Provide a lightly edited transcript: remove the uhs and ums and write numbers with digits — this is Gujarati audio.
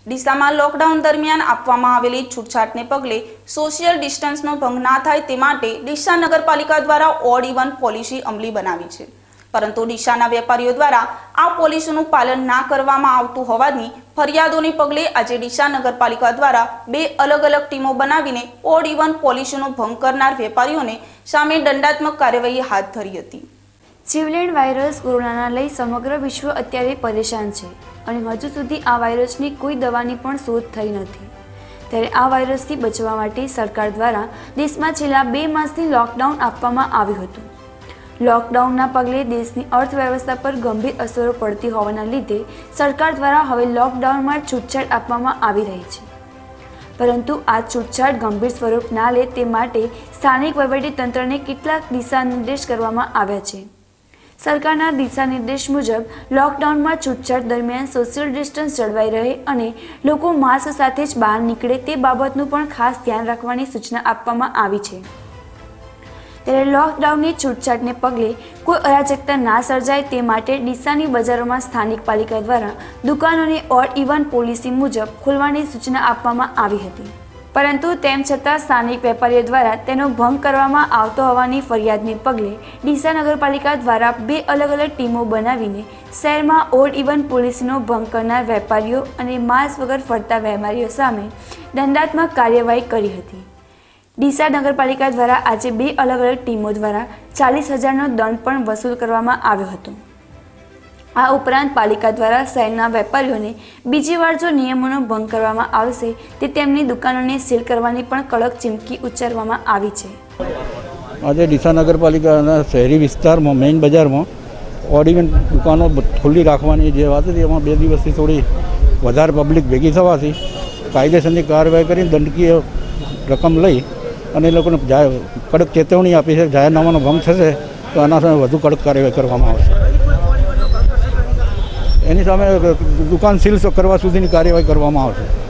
ડીસામાં લોકડાઉન દરમિયાન આપવામાં આવેલી છૂટછાટને પગલે સોશિયલ ડિસ્ટન્સનો ભંગ ના થાય તે માટે ડીસા નગરપાલિકા દ્વારા ઓડ ઇવન પોલિસી અમલી બનાવી છે, પરંતુ ડીસાના વેપારીઓ દ્વારા આ પોલિસીનું પાલન ના કરવામાં આવતું હોવાની ફરિયાદોને પગલે આજે ડીસા નગરપાલિકા દ્વારા 2 અલગ અલગ ટીમો બનાવીને ઓડ ઇવન પોલિસીનો ભંગ કરનાર વેપારીઓને સામે દંડાત્મક કાર્યવાહી હાથ ધરી હતી। જીવલેણ વાયરસ કોરોનાના લઈ સમગ્ર વિશ્વ અત્યારે પરેશાન છે અને હજુ સુધી આ વાયરસની કોઈ દવાની પણ શોધ થઈ નથી। ત્યારે આ વાયરસથી બચવા માટે સરકાર દ્વારા દેશમાં છેલ્લા 2 માસથી લોકડાઉન આપવામાં આવ્યું હતું। લોકડાઉનના પગલે દેશની અર્થવ્યવસ્થા પર ગંભીર અસરો પડતી હોવાના લીધે સરકાર દ્વારા હવે લોકડાઉનમાં છૂટછાટ આપવામાં આવી રહી છે, પરંતુ આ છૂટછાટ ગંભીર સ્વરૂપ ના લે તે માટે સ્થાનિક વહીવટીતંત્રને કેટલાક દિશાનિર્દેશ કરવામાં આવ્યા છે। સરકારના દિશાનિર્દેશ મુજબ લોકડાઉનમાં છૂટછાટ દરમિયાન સોશિયલ ડિસ્ટન્સ જળવાઈ રહે અને લોકો માસ્ક સાથે જ બહાર નીકળે તે બાબતનું પણ ખાસ ધ્યાન રાખવાની સૂચના આપવામાં આવી છે। ત્યારે લોકડાઉનની છૂટછાટને પગલે કોઈ અરાજકતા ના સર્જાય તે માટે ડીસાની બજારોમાં સ્થાનિક પાલિકા દ્વારા દુકાનોને ઓડ ઇવન પોલિસી મુજબ ખોલવાની સૂચના આપવામાં આવી હતી, પરંતુ તેમ છતાં સ્થાનિક વેપારીઓ દ્વારા તેનો ભંગ કરવામાં આવતો હોવાની ફરિયાદને પગલે ડીસા નગરપાલિકા દ્વારા 2 અલગ અલગ ટીમો બનાવીને શહેરમાં ઓડ ઇવન પોલિસીનો ભંગ કરનાર વેપારીઓ અને માસ્ક વગર ફરતા વેપારીઓ સામે દંડાત્મક કાર્યવાહી કરી હતી। ડીસા નગરપાલિકા દ્વારા આજે 2 અલગ અલગ ટીમો દ્વારા 40,000નો દંડ પણ વસૂલ કરવામાં આવ્યો હતો। આ ઉપરાંત પાલિકા દ્વારા શહેરના વેપારીઓને બીજી વાર જો નિયમોનો ભંગ કરવામાં આવશે તે તેમની દુકાનોને સીલ કરવાની પણ કડક ચીમકી ઉચ્ચારવામાં આવી છે। આજે ડીસા નગરપાલિકાના શહેરી વિસ્તારમાં મેઇન બજારમાં ઓડ ઇવન દુકાનો ખુલ્લી રાખવાની જે વાત હતી એમાં 2 દિવસથી થોડી વધારે પબ્લિક ભેગી થવાથી કાયદેસરની કાર્યવાહી કરીને દંડકીય રકમ લઈ અને એ લોકોને કડક ચેતવણી આપી છે। જાહેરનામાનો ભંગ થશે તો આના સામે વધુ કડક કાર્યવાહી કરવામાં આવશે। એની સામે દુકાન સીલ કરવા સુધીની કાર્યવાહી કરવામાં આવશે।